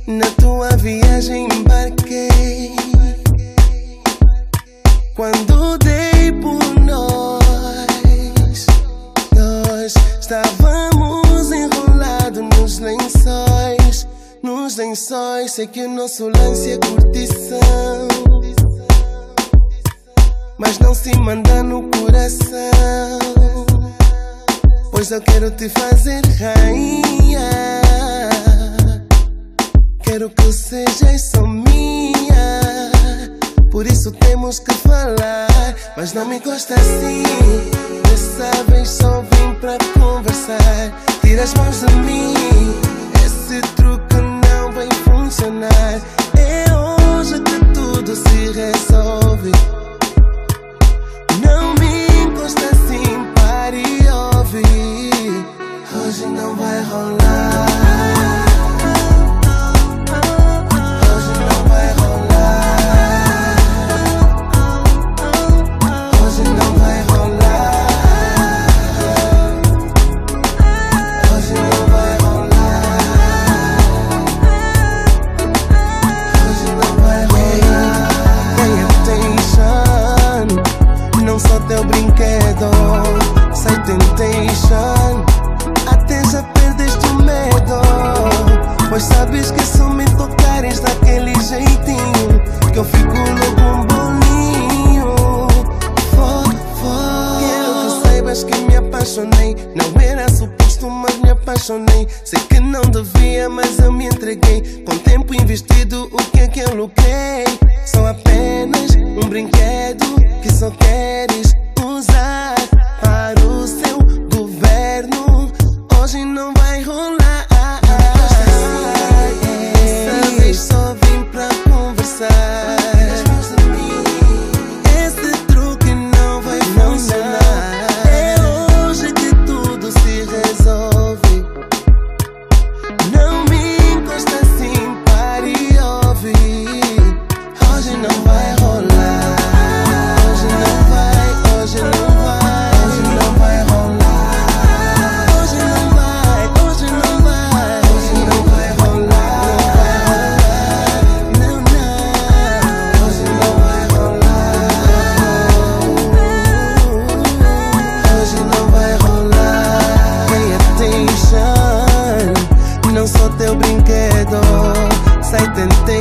Na tua viagem embarquei. Quando dei por nós estávamos enrolados nos lençóis. Nos lençóis, sei que o nosso lance é curtição, mas não se manda no coração. Pois eu quero te fazer rainha, quero que sejas só minha. Por isso temos que falar, mas não me gosta assim. Dessa vez só vim pra conversar. Tira as mãos de mim, esse truque não vai funcionar. É hoje que tudo se resolve. Não me encosta assim, pare e ouve. Hoje não vai rolar. Hoje não vai rolar. Hoje não vai rolar. Hoje não vai rolar. Hoje não vai rolar. Pay attention, não sou teu brinquedo. Sai temptation, até já perdeste o medo. Pois sabes que só me tocares daquele jeitinho que eu fico logo um bolinho. Quero que saibas que me apaixonei. Não era suposto, mas me apaixonei. Sei que não devia, mas eu me entreguei. Com tempo investido, o que é que eu lucrei? Sou apenas um brinquedo que só queres usar para o seu governo. Hoje não vai rolar. Dessa vez só vim pra conversar. Esse truque não vai funcionar. É hoje que tudo se resolve. Não me encosta assim, pare e ouve. Hoje não vai rolar. Hoje não vai, hoje não vai, hoje não vai rolar. Hoje não vai, hoje não vai, hoje não vai rolar. Não, não, hoje não vai rolar. Hoje não vai rolar. Pay attention, não sou teu brinquedo. Sai temptation,